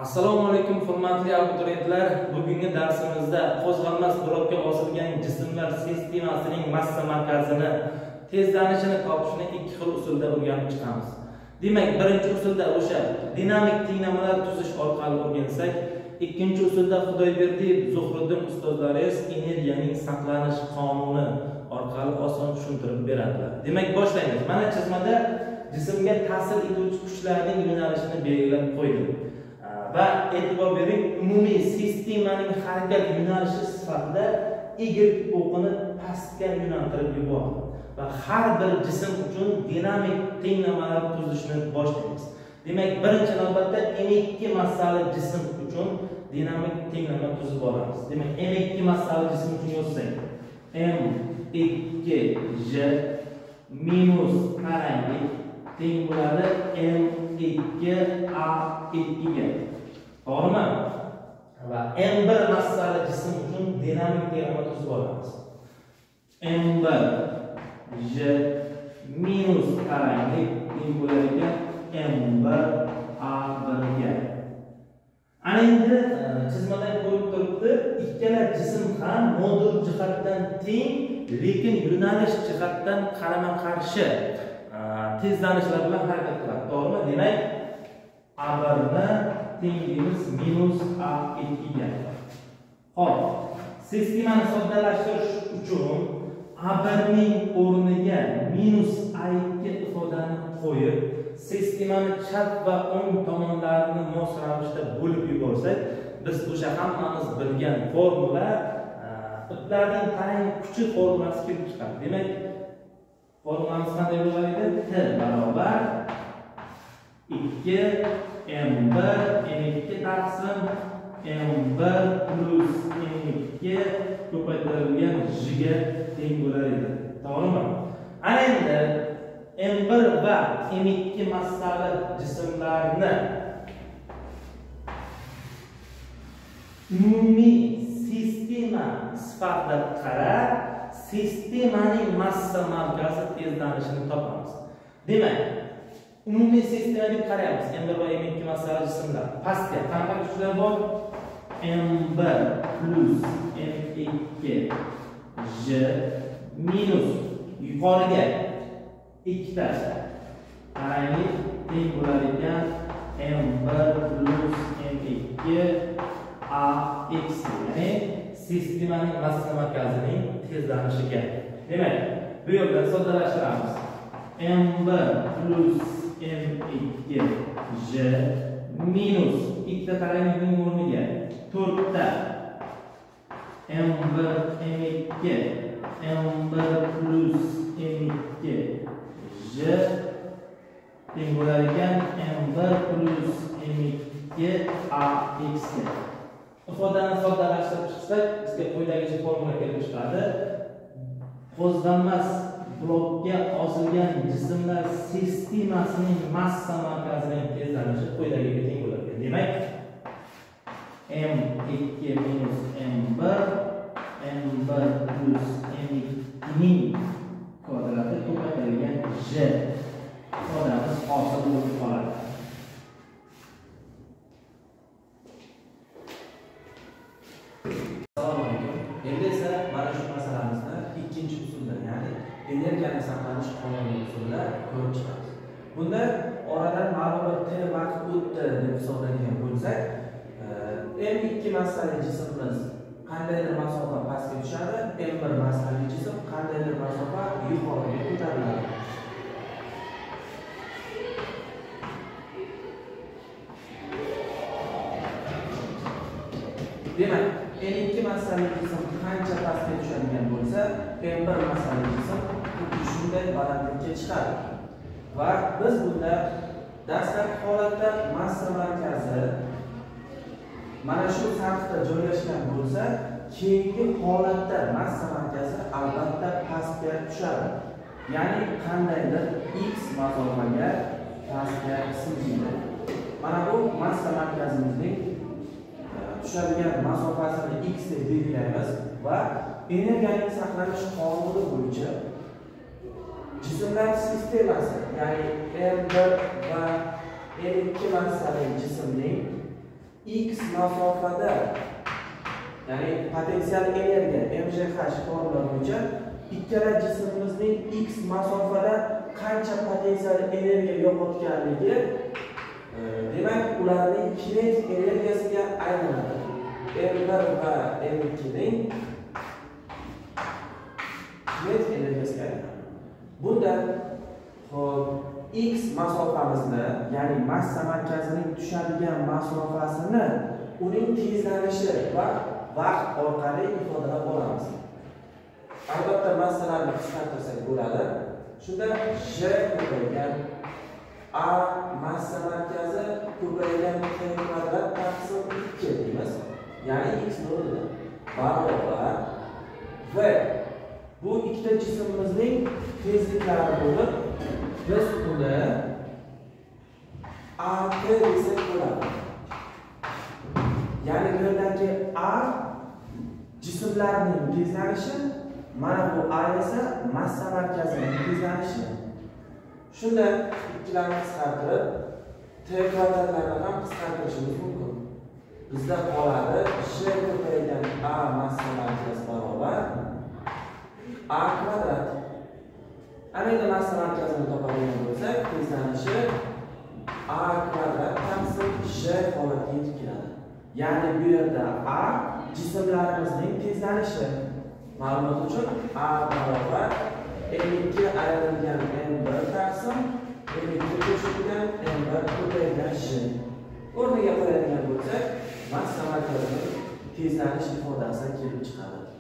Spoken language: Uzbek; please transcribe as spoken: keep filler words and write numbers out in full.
Assalomu alaykum hurmatli abituriyentlar. Bugungi darsimizda qo'zg'almas blokka osilgan jismlar sistemasining massa markazini tezlanishini topishni ikki xil usulda o'rganib chiqamiz. Demak, birinchi usulda o'sha dinamik tenglamalar tuzish orqali o'rgansak, ikkinchi usulda Xudoyberdiyev, Zuhriddin ustozlaringiz energiyaning saqlanish qonuni orqali oson tushuntirib beradilar. Demak, boshlaymiz. Mana chizmada jismga ta'sir etuvchi kuchlarning yo'nalishini belgilab qo'ydim. Va e'tibor bering, umumiy sistemaning harakat yo'nalishi sifatida Y o'qini pastga yo'naltirib yubordim. Va har bir jism uchun dinamik tenglamalar tuzishni boshlaymiz. Demak, birinchi navbatda M ikki massali jism uchun dinamik tenglama tuzib olamiz. Demak, M ikki massali jism uchun yozsak, M ikki J minus qaranglik teng bo'ladi M ikki A ikki ga. To'g'rimi? Va M bir massali jism uchun dinamik tenglama tuzib olamiz. M bir J minus qaranglik teng bo'lar ekan M bir A bir ga. Ana endi chizmadan ko'rib turibdi, ikkala jism ham modul jihatdan teng, lekin yo'nalish jihatdan qarama-qarshi tezlanishlar bilan harakat qiladi. To'g'rimi? Demak, A bir ni tengimiz minus A ikki ga. Xo'p, sistemani soddalashtirish uchun A bir ning o'rniga minus A ikki ifodani qo'yib, sistemani chap va o'ng tomonlarini mos ravishda bo'lib yuborsak, biz o'sha hammamiz bilgan formula, iplarning qarang kuchi formulasi kelib chiqadi. Demak, formulamiz qanday bo'lar edi? T barobar ikki M bir M ikki taqsim M bir plus M ikki ko'paytirilgan J ga teng bo'lar edi. To'g'rimi? Ana endi M bir va M ikki massali jismlarni umumiy sistema sifatida qarab, sistemaning massa markazi tezlanishini topamiz. Demak, umumiy sistemaga qaraymiz. M bir va M ikki massali jismlar. Pastga qanaqa kuchlar bor? M bir plus M ikki J minus yuqoriga ikkita qaranglik teng bo'lar ekan M bir plus M ikki A x. Ya'ni sistemaning massa markazining tezlanishiga. Demak, bu yerdan soddalashtiramiz. M bir plus M ikki J minus ikkita qaranglikning o'rniga to'rtta M bir M ikki M bir plus M ikki J teng bo'lar ekan M bir plus M ikki A x ga. Ifodani soddalashtirib chiqsak, bizga quyidagi formula kelib chiqadi. Qo'zg'almas blokka osilgan jismlar sistemasining massa markazining tezlanishi quyidagiga teng bo'ladi. Demak, M ikki minus M bir M bir plus M ikki ning kvadrati ko'paytirilgan J ifodamiz hosil bo'lib qoladi. Assalomu alaykum. Endi esa mana shu masalamizni ikkinchi usulda, ya'ni energiyani saqlanish qonuni usulida ko'rib chiqamiz. Bunda oradan ma'lum bir t vaqt o'tdi deb hisoblagan bo'lsak, M ikki massali jismimiz qandaydir masofa pastga tushadi, M bir massali jism qandaydir masofa yuqoriga ko'tariladi. Demak, M ikki massali jism qancha pastga tushadigan bo'lsa, M bir massali jism xuddi shunday balandlikka chiqadi. Va biz bunda dastlabki holatda massa markazi mana shu sathda joylashgan bo'lsa, keyingi holatda massa markazi albatta pastga tushadi. Ya'ni qandaydir x masofaga pastga siljimaydi. Mana bu massa markazimizning tushadigan masofasini x deb belgilaymiz va energiyaning saqlanish qonuni bo'yicha jismlar sistemasi, ya'ni M bir va M ikki massali jismning x masofada, ya'ni potensial energiya M G H formula bo'yicha ikkala jismimizning x masofada qancha potensial energiya yo'qotganligi, demak ularning kinetik energiyasiga aylanadi. M bir va M ikki ning kinetik energiyasiga aylanadi. Bunda hop x masofamizni, ya'ni massa markazining tushadigan masofasini uning tezlanishi va vaqt orqali ifodalab olamiz. Albatta massalarni qisqartirsak bo'ladi. Shunda J ko'paygan A massa markazi ko'paygan T kvadrat taqsim ikki deymiz. Ya'ni x noldan barobar v bu ikkita jismimizning tezliklari bo'lib, biz uni A T desak bo'ladi. Ya'ni bu yerdagi A jismlarning tezlanishi, mana bu A esa massa markazining tezlanishi. Shunda ikkilarni qisqartirib, T kvadratlarni ham qisqartirishimiz mumkin. Bizda qoladi J ko'paygan A massa markazi barobar A kvadrat. Ana endi massa markazini topadigan bo'lsak, tezlanishi A kvadrat taqsim J holatiga yetib keladi. Ya'ni bu yerda A jismlarimizning tezlanishi. Ma'lumot uchun A barobar M ikki ayrilgan M bir taqsim M ikki qo'shilgan M bir ko'paygan J. O'rniga qo'yadigan bo'lsak, massa markazining tezlanish ifodasi kelib chiqadi.